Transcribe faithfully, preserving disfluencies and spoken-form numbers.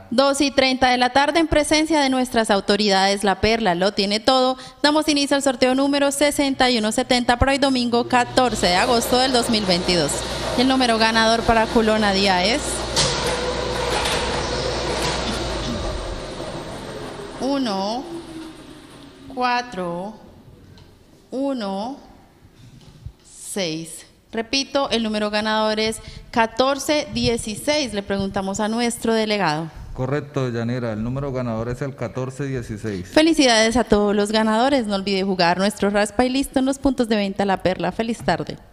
dos y treinta de la tarde, en presencia de nuestras autoridades, La Perla lo tiene todo. Damos inicio al sorteo número sesenta y uno setenta para hoy domingo catorce de agosto del dos mil veintidós. El número ganador para Culona Día es uno, cuatro, uno, seis. Repito, el número ganador es catorce dieciséis. Le preguntamos a nuestro delegado. Correcto, Yanira. El número ganador es el catorce dieciséis. Felicidades a todos los ganadores. No olvide jugar nuestro raspa y listo en los puntos de venta La Perla. Feliz tarde.